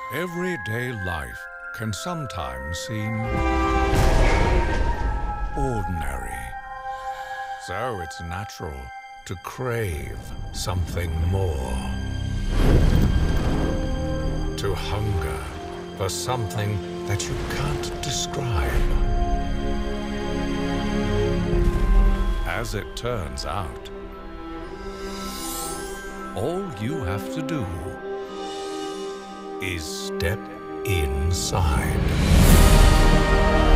Everyday life can sometimes seem ordinary. So it's natural to crave something more. To hunger for something that you can't describe. As it turns out, all you have to do is step inside.